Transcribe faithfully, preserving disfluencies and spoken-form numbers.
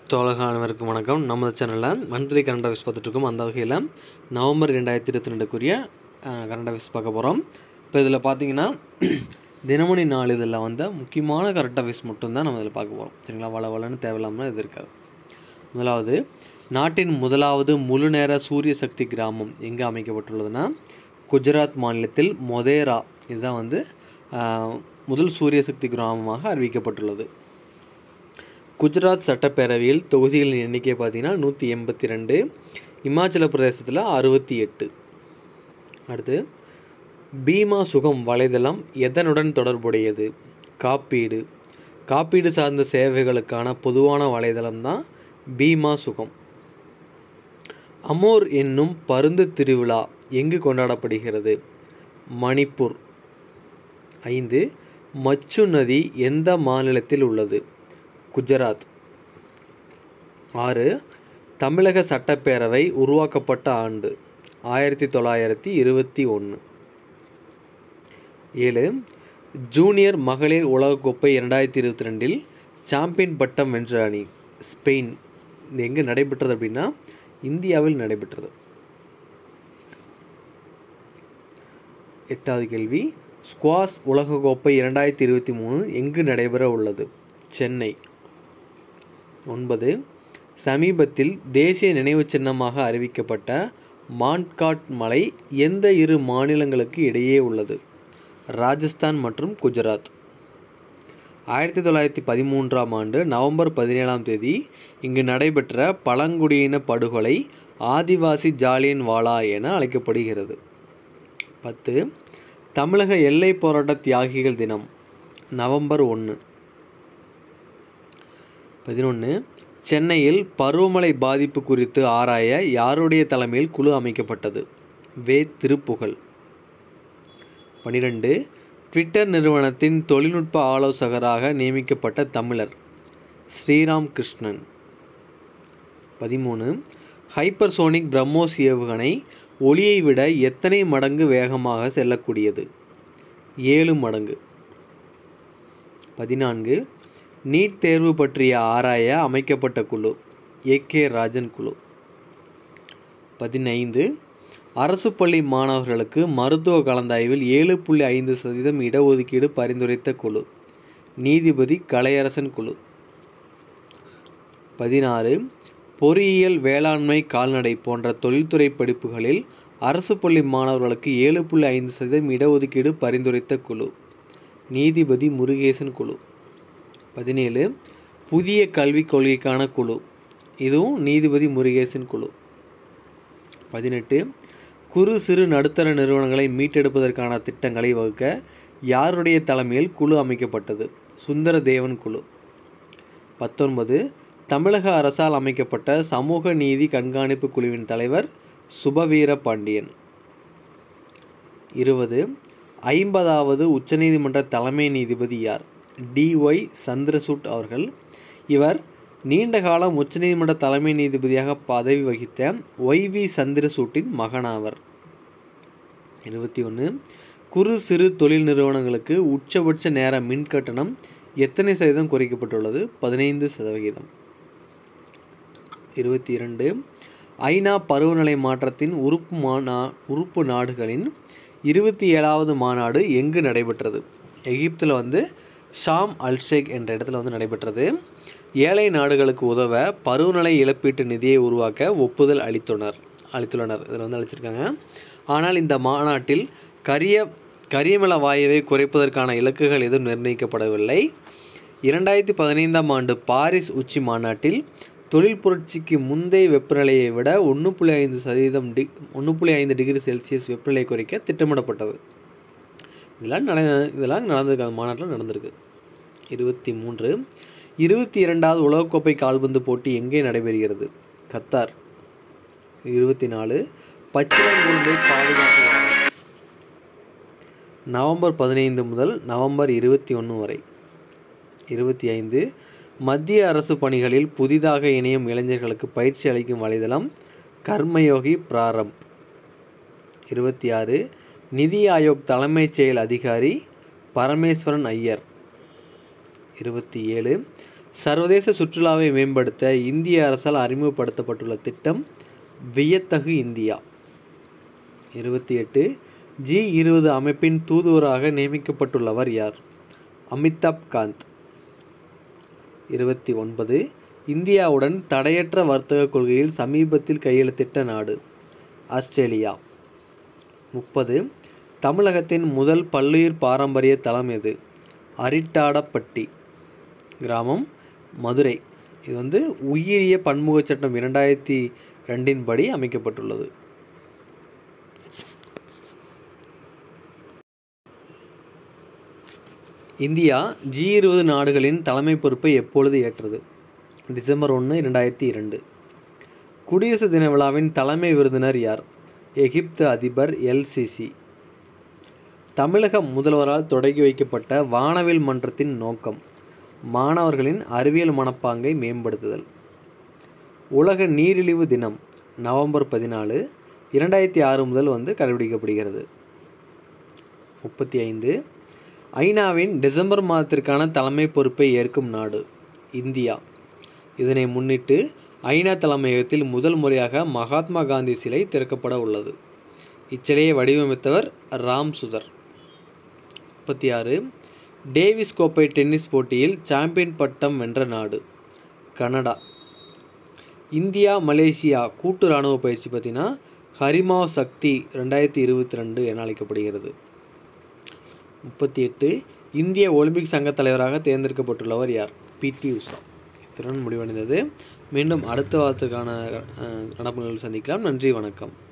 தோழக அனைவருக்கும் வணக்கம். நமது சேனலில் மந்த்லி கரண்ட் அஃபேர்ஸ் பார்த்துட்ருக்கோம். அந்த வகையில் நவம்பர் ரெண்டாயிரத்தி இருபத்தி ரெண்டுக்குரிய கரண்ட் அஃபேர்ஸ் பார்க்க போகிறோம். இப்போ இதில் பார்த்தீங்கன்னா தினமணி நாளிதழில் வந்த முக்கியமான கரண்ட் அஃபேர்ஸ் மட்டும்தான் நம்ம இதில் பார்க்க போகிறோம். சரிங்களா? வள வளன்னு தேவையில்லாமல் இது இருக்காது. முதலாவது, நாட்டின் முதலாவது முழு நேர சூரிய சக்தி கிராமம் எங்கே அமைக்கப்பட்டுள்ளதுன்னா குஜராத் மாநிலத்தில் மொதேரா. இதுதான் வந்து முதல் சூரிய சக்தி கிராமமாக அறிவிக்கப்பட்டுள்ளது. குஜராத் சட்டப்பேரவையில் தொகுதிகளின் எண்ணிக்கை பார்த்தீங்கன்னா நூற்றி எண்பத்தி ரெண்டு, இமாச்சல பிரதேசத்தில் அறுபத்தி எட்டு. அடுத்து, பீமா சுகம் வலைதளம் எதனுடன் தொடர்புடையது? காப்பீடு. காப்பீடு சார்ந்த சேவைகளுக்கான பொதுவான வலைதளம் தான் பீமா சுகம். அமோர் என்னும் பருந்து திருவிழா எங்கு கொண்டாடப்படுகிறது? மணிப்பூர். ஐந்து, மச்சு நதி எந்த மாநிலத்தில் உள்ளது? குஜராத். ஆறு, தமிழக சட்டப்பேரவை உருவாக்கப்பட்ட ஆண்டு ஆயிரத்தி தொள்ளாயிரத்தி இருபத்தி ஒன்று. ஏழு, ஜூனியர் மகளிர் உலகக்கோப்பை இரண்டாயிரத்தி இருபத்தி ரெண்டில் சாம்பியன் பட்டம் வென்ற அணி ஸ்பெயின். இது எங்கே நடைபெற்றது அப்படின்னா இந்தியாவில் நடைபெற்றது. எட்டாவது கேள்வி, ஸ்குவாஷ் உலகக்கோப்பை இரண்டாயிரத்தி இருபத்தி மூணு எங்கு நடைபெற உள்ளது? சென்னை. ஒன்பது, சமீபத்தில் தேசிய நினைவு சின்னமாக அறிவிக்கப்பட்ட மான்காட் மலை எந்த இரு மாநிலங்களுக்கு இடையே உள்ளது? ராஜஸ்தான் மற்றும் குஜராத். ஆயிரத்தி தொள்ளாயிரத்தி பதிமூன்றாம் ஆண்டு நவம்பர் பதினேழாம் தேதி இங்கு நடைபெற்ற பழங்குடியின படுகொலை ஆதிவாசி ஜாலியன் வாலா என அழைக்கப்படுகிறது. பத்து, தமிழக எல்லை போராட்ட தியாகிகள் தினம் நவம்பர் ஒன்று. பதினொன்று, சென்னையில் பருவமழை பாதிப்பு குறித்து ஆராய யாருடைய தலைமையில் குழு அமைக்கப்பட்டது? வே திருப்புகழ். பன்னிரெண்டு, ட்விட்டர் நிறுவனத்தின் தொழில்நுட்ப ஆலோசகராக நியமிக்கப்பட்ட தமிழர் ஸ்ரீராம் கிருஷ்ணன். பதிமூணு, ஹைப்பர்சோனிக் பிரம்மோஸ் ஏவுகணை ஒளியை விட எத்தனை மடங்கு வேகமாக செல்லக்கூடியது? ஏழு மடங்கு. பதினான்கு, நீட் தேர்வு பற்றிய ஆராய அமைக்கப்பட்ட குழு ஏ கே ராஜன் குழு. பதினைந்து, அரசு பள்ளி மாணவர்களுக்கு மருத்துவ கலந்தாய்வில் ஏழு புள்ளி ஐந்து சதவீதம் இடஒதுக்கீடு பரிந்துரைத்த குழு நீதிபதி கலையரசன் குழு. பதினாறு, பொறியியல், வேளாண்மை, கால்நடை போன்ற தொழில்துறை படிப்புகளில் அரசு பள்ளி மாணவர்களுக்கு ஏழு புள்ளி ஐந்து சதவீதம் இடஒதுக்கீடு பரிந்துரைத்த குழு நீதிபதி முருகேசன் குழு. பதினேழு, புதிய கல்விக் கொள்கைக்கான குழு, இதுவும் நீதிபதி முருகேசன் குழு. பதினெட்டு, குறு சிறு நடுத்தர நிறுவனங்களை மீட்டெடுப்பதற்கான திட்டங்களை வகுக்க யாருடைய தலைமையில் குழு அமைக்கப்பட்டது? சுந்தர தேவன் குழு. பத்தொன்பது, தமிழக அரசால் அமைக்கப்பட்ட சமூக நீதி கண்காணிப்பு குழுவின் தலைவர் சுபவீர பாண்டியன். இருபது, ஐம்பதாவது உச்சநீதிமன்ற தலைமை நீதிபதி யார்? டி ஒய் சந்திரசூட் அவர்கள். இவர் நீண்ட காலம் உச்சநீதிமன்ற தலைமை நீதிபதியாக பதவி வகித்த ஒய் வி சந்திரசூட்டின் மகனாவர். இருபத்தி ஒன்று, குறு சிறு தொழில் நிறுவனங்களுக்கு உச்சபட்ச நேர மின் கட்டணம் எத்தனை சதவீதம் குறைக்கப்பட்டுள்ளது? பதினைந்து சதவிகிதம். இருபத்தி இரண்டு, ஐநா பருவநிலை மாற்றத்தின் உறுப்பு மாநா உறுப்பு நாடுகளின் இருபத்தி ஏழாவது மாநாடு எங்கு நடைபெற்றது? எகிப்தில் வந்து ஷாம் அல்ஷேக் என்ற இடத்துல வந்து நடைபெற்றது. ஏழை நாடுகளுக்கு உதவ பருவநிலை இழப்பீட்டு நிதியை உருவாக்க ஒப்புதல் அளித்துள்ளனர் அளித்துள்ளனர் இதில் வந்து அளிச்சிருக்காங்க. ஆனால் இந்த மாநாட்டில் கரிய கரியமில வாயுவை குறைப்பதற்கான இலக்குகள் எதுவும் நிர்ணயிக்கப்படவில்லை. இரண்டாயிரத்தி பதினைந்தாம் ஆண்டு பாரிஸ் உச்சி மாநாட்டில் தொழில் புரட்சிக்கு முந்தைய வெப்பநிலையை விட ஒன்று புள்ளி ஐந்து சதவீதம் டி ஒன்று புள்ளி ஐந்து டிகிரி செல்சியஸ் வெப்பநிலை குறைக்க திட்டமிடப்பட்டது. இதெல்லாம் நட இதெல்லாம் நடந்திருக்கு, அந்த மாநாட்டில் நடந்திருக்கு. இருபத்தி மூன்று, இருபத்தி இரண்டாவது உலகக்கோப்பை கால்பந்து போட்டி எங்கே நடைபெறுகிறது? கத்தார். இருபத்தி நாலு, பச்சிளங்குழந்தை பாதுகாப்பு வாரம் நவம்பர் பதினைந்து முதல் நவம்பர் இருபத்தி ஒன்று வரை. இருபத்தி ஐந்து, மத்திய அரசு பணிகளில் புதிதாக இணையும் இளைஞர்களுக்கு பயிற்சி அளிக்கும் வலைதளம் கர்மயோகி பிராரம்ப். இருபத்தி ஆறு, நிதி ஆயோக் தலைமைச் செயல் அதிகாரி பரமேஸ்வரன் ஐயர். இருபத்தி ஏழு, சர்வதேச சுற்றுலாவை மேம்படுத்த இந்திய அரசால் அறிமுகப்படுத்தப்பட்டுள்ள திட்டம் வியத்தகு இந்தியா. இருபத்தி எட்டு ஜி இருபது அமைப்பின் தூதுவராக நியமிக்கப்பட்டுள்ளவர் யார்? அமிதாப் காந்த். இருபத்தி ஒன்பது இந்தியாவுடன் தடையற்ற வர்த்தக கொள்கையில் சமீபத்தில் கையெழுத்திட்ட நாடு ஆஸ்திரேலியா. முப்பது தமிழகத்தின் முதல் பல்லுயிர் பாரம்பரிய தலம் எது? அரிட்டாடப்பட்டி கிராமம், மதுரை. இது வந்து உயிரிய பன்முகச் சட்டம் இரண்டாயிரத்தி ரெண்டின் படி அமைக்கப்பட்டுள்ளது. இந்தியா ஜி இருபது நாடுகளின் தலைமை பொறுப்பை எப்பொழுது ஏற்றது? டிசம்பர் ஒன்று இரண்டாயிரத்தி இரண்டு. குடியரசு தின விழாவின் தலைமை விருந்தினர் யார்? எகிப்து அதிபர் எல் சிசி. தமிழக முதல்வரால் தொடங்கி வைக்கப்பட்ட வானவில் மன்றத்தின் நோக்கம் மாணவர்களின் அறிவியல் மனப்பாங்கை மேம்படுத்துதல். உலக நீரிழிவு தினம் நவம்பர் பதினாலு இரண்டாயிரத்தி ஆறு முதல் வந்து கடைபிடிக்கப்படுகிறது. முப்பத்தி ஐந்து ஐநாவின் டிசம்பர் மாதத்திற்கான தலைமை பொறுப்பை ஏற்கும் நாடு இந்தியா. இதனை முன்னிட்டு ஐநா தலைமையகத்தில் முதல் முறையாக மகாத்மா காந்தி சிலை திறக்கப்பட உள்ளது. இச்சிலையை வடிவமைத்தவர் ராம் சுதர். முப்பத்தி ஆறு டேவிஸ் கோப்பை டென்னிஸ் போட்டியில் சாம்பியன் பட்டம் வென்ற நாடு கனடா. இந்தியா மலேசியா கூட்டு இராணுவ பயிற்சி பார்த்தீங்கன்னா ஹரிமாவ் சக்தி ரெண்டாயிரத்தி இருபத்தி ரெண்டு என அழைக்கப்படுகிறது. முப்பத்தி எட்டு இந்திய ஒலிம்பிக் சங்க தலைவராக தேர்ந்தெடுக்கப்பட்டுள்ளவர் யார்? பிடி உஷா. இத்துடன் முடிவடைந்தது. மீண்டும் அடுத்த வாரத்துக்கான நடப்புகளை சந்திக்கலாம். நன்றி, வணக்கம்.